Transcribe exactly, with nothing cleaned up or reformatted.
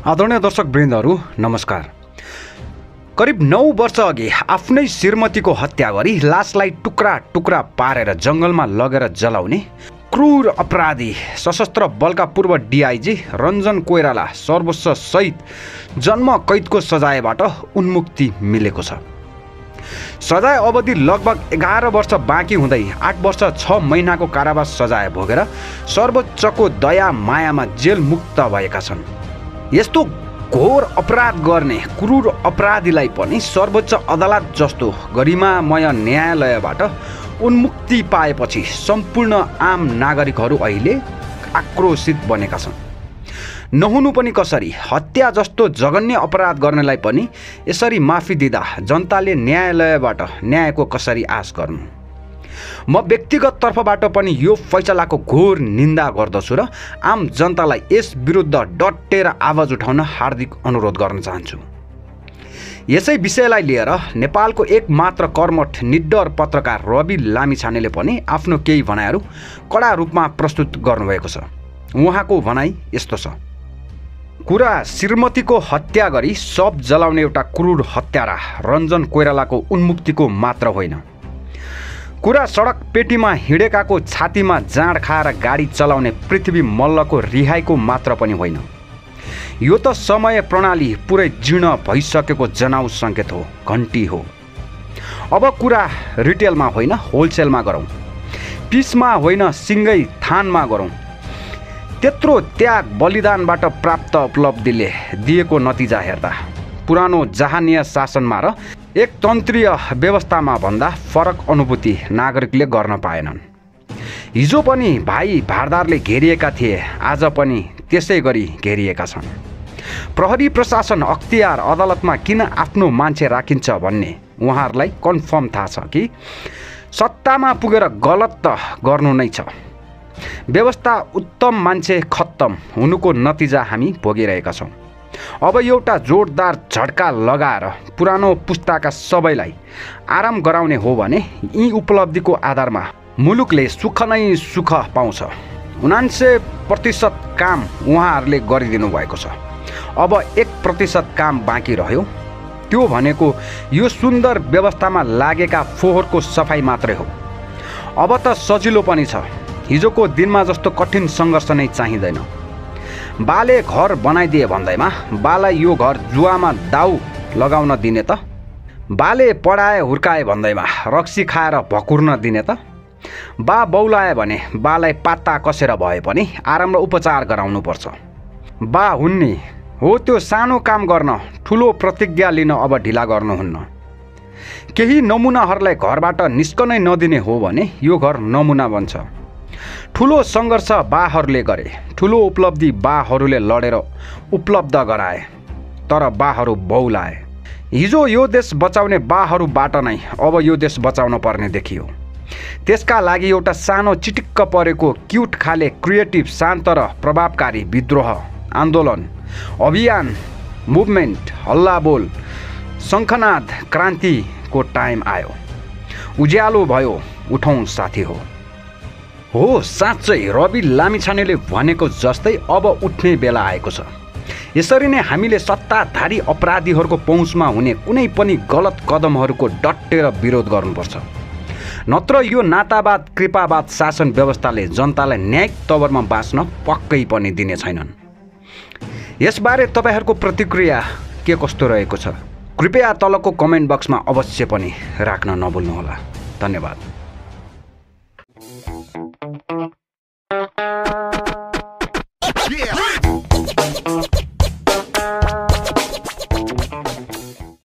आदरणीय दर्शक वृन्दहरू नमस्कार। करिब नौ वर्ष अघि आफ्नै श्रीमतीको हत्या गरी लासलाई टुक्रा टुक्रा पारेर जंगलमा लगेर जलाउने क्रूर अपराधी सशस्त्र बलका पूर्व डीआईजी रञ्जन कोइराला सर्वोच्च सहित जन्म कैदको सजायबाट उन्मुक्ति मिलेको छ। सजाय अवधि लगभग एघार वर्ष बाँकी हुँदै आठ वर्ष छ महिनाको कारावास सजाय भोगेर सर्वोच्चको दया मायामा जेल मुक्त भएका छन्। यस्तो घोर अपराध गर्ने क्रूर अपराधीलाई पनि सर्वोच्च अदालत जस्तो गरिमामय न्यायालयबाट उन्मुक्ति पाएपछि सम्पूर्ण आम नागरिकहरू अहिले आक्रोशित बनेका छन्। नहुनु पनि कसरी, हत्या जस्तो जघन्य अपराध गर्नेलाई पनि यसरी माफी दिँदा जनताले न्यायालयबाट न्यायको कसरी आश गर्नु। म व्यक्तिगत तर्फबाट पनि यो फैसलाको घोर निन्दा गर्दछु र आम जनतालाई यस विरुद्ध डटेर आवाज उठाउन हार्दिक अनुरोध गर्न चाहन्छु। यसै विषयलाई लिएर नेपालको एकमात्र कर्मठ निडर पत्रकार रवि लामिछानेले पनि आफ्नो केही भनाइहरू कडा रूपमा प्रस्तुत गर्नुभएको छ। उहाँको भनाइ यस्तो छ। कुरा श्रीमतीको हत्या गरी शव जलाउने एउटा क्रूर हत्यारा रञ्जन कोइरालाको उन्मुक्तिको मात्र होइन। कुरा सडक पेटीमा हिँडेकाको छातीमा जाँड खाएर गाडी चलाउने पृथ्वी मल्लको रिहाईको मात्र पनि होइन। यो त समय प्रणाली पुरै जीर्ण भइसकेको जनाउ सङ्केत हो, घन्टी हो। अब कुरा रिटेलमा होइन होलसेलमा गरौँ, पिसमा होइन सिङ्गै थानमा गरौँ। त्यत्रो त्याग बलिदानबाट प्राप्त उपलब्धिले दिएको नतिजा हेर्दा पुरानो जहानीय शासनमा र एकतन्त्रीय व्यवस्थामा भन्दा फरक अनुभूति नागरिकले गर्न पाएनन्। हिजो पनि भाइ भारदारले घेरिएका थिए, आज पनि त्यसै गरी घेरिएका छन्। प्रहरी प्रशासन अख्तियार अदालतमा किन आफ्नो मान्छे राखिन्छ भन्ने उहाँहरूलाई कन्फर्म थाहा छ कि सत्तामा पुगेर गलत त गर्नु नै छ। व्यवस्था उत्तम, मान्छे खत्तम हुनुको नतिजा हामी भोगिरहेका छौँ। अब एउटा जोरदार झड्का लगाएर पुरानो पुस्ताका सबैलाई आराम गराउने हो भने यी उपलब्धिको आधारमा मुलुकले सुख नै सुख पाउँछ। उनान्सय प्रतिशत काम उहाँहरूले गरिदिनु भएको छ। अब एक प्रतिशत काम बाँकी रह्यो, त्यो भनेको यो सुन्दर व्यवस्थामा लागेका फोहोरको सफाई मात्रै हो। अब त सजिलो पनि छ। हिजोको दिनमा जस्तो कठिन सङ्घर्ष नै चाहिँदैन। बाले घर बनाइदिए भन्दैमा बालाई यो घर जुवामा दाउ लगाउन दिने त, बाले पढाए हुर्काए भन्दैमा रक्सी खाएर भकुर्न दिने त, बा बौलाए भने बालाई पात्ता कसेर भए पनि आराम र उपचार गराउनुपर्छ। बा हुन्नी हो त्यो सानो काम गर्न ठुलो प्रतिज्ञा लिन अब ढिला गर्नुहुन्न। केही नमुनाहरूलाई घरबाट निस्कनै नदिने हो भने यो घर नमुना बन्छ। ठुलो सङ्घर्ष बाहरूले गरे, ठुलो उपलब्धि बाहरूले लडेर उपलब्ध गराए, तर बाहरू बौलाए। हिजो यो देश बचाउने बाहरूबाट नै अब यो देश बचाउन पर्ने देखियो। त्यसका लागि एउटा सानो चिटिक्क परेको क्युट खाले क्रिएटिभ शान्त र प्रभावकारी विद्रोह, आन्दोलन, अभियान, मुभमेन्ट, हल्लाबोल, शङ्खनाद, क्रान्तिको टाइम आयो। उज्यालो भयो, उठौँ साथी हो। हो, साँच्चै रवि लामिछानेले भनेको जस्तै अब उठ्ने बेला आएको छ। यसरी नै हामीले सत्ताधारी अपराधीहरूको पहुँचमा हुने कुनै पनि गलत कदमहरूको डटेर विरोध गर्नुपर्छ। नत्र यो नातावाद कृपावाद शासन व्यवस्थाले जनतालाई न्यायिक तवरमा बाँच्न पक्कै पनि दिने छैनन्। यसबारे तपाईँहरूको प्रतिक्रिया के कस्तो रहेको छ? कृपया तलको कमेन्ट बक्समा अवश्य पनि राख्न नभुल्नुहोला। धन्यवाद।